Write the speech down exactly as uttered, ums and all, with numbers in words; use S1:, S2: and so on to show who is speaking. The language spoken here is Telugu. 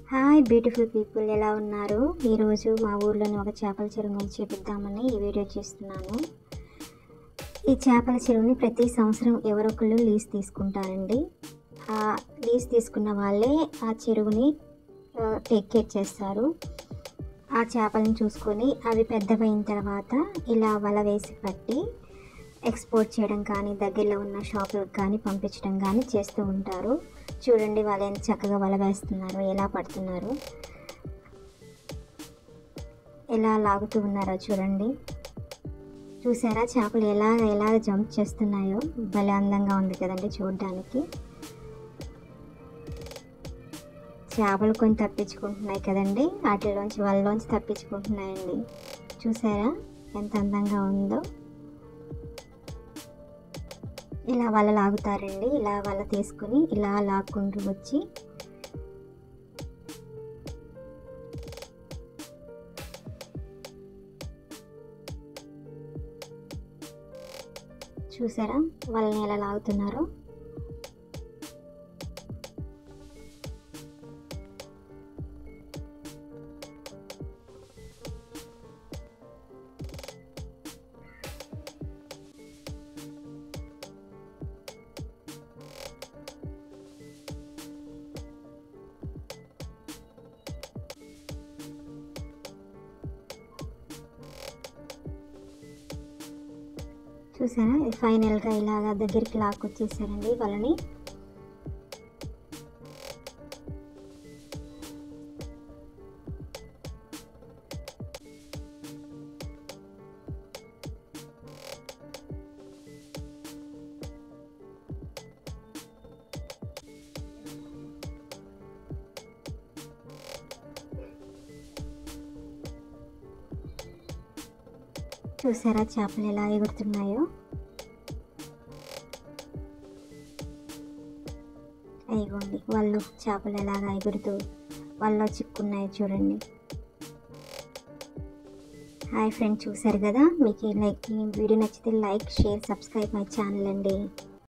S1: హాయ్ బ్యూటిఫుల్ పీపుల్, ఎలా ఉన్నారు? ఈరోజు మా ఊర్లోని ఒక చేపల చెరువుని చూపిద్దామని ఈ వీడియో చేస్తున్నాను. ఈ చేపల చెరువుని ప్రతి సంవత్సరం ఎవరొకళ్ళు లీజ్ తీసుకుంటారండి. ఆ లీజ్ తీసుకున్న వాళ్ళే ఆ చెరువుని టేక్ కేర్ చేస్తారు. ఆ చేపలను చూసుకొని అవి పెద్దవైన తర్వాత ఇలా వల వేసి పట్టి ఎక్స్పోర్ట్ చేయడం కానీ, దగ్గరలో ఉన్న షాపులకు కానీ పంపించడం కానీ చేస్తూ ఉంటారు. చూడండి వాళ్ళు ఎంత చక్కగా వల వేస్తున్నారు, ఎలా పడుతున్నారు, ఎలా లాగుతూ ఉన్నారో చూడండి. చూసారా చేపలు ఎలా ఎలా జంప్ చేస్తున్నాయో? భలే అందంగా ఉంది కదండి చూడడానికి. చేపలు కొన్ని తప్పించుకుంటున్నాయి కదండి, వాటిలోంచి వాళ్ళలోంచి తప్పించుకుంటున్నాయండి. చూసారా ఎంత అందంగా ఉందో? ఇలా వల లాగుతారండి. ఇలా వల తీసుకుని ఇలా లాక్కుంటూ వచ్చి చూసారా వాళ్ళని ఎలా లాగుతున్నారో? చూసారా ఫైనల్గా ఇలాగా దగ్గరికి లాక్కొచ్చేసారండి వాళ్ళని. చూసారా చేపలు ఎలా ఎగురుతున్నాయో? అయ్యోండి వాళ్ళు చేపలు ఎలాగా ఎగురుతూ వాళ్ళలో చిక్కున్నాయో చూడండి. హాయ్ ఫ్రెండ్స్, చూసారు కదా? మీకు లైక్ ఈ వీడియో నచ్చితే like, share, subscribe my channel అండి.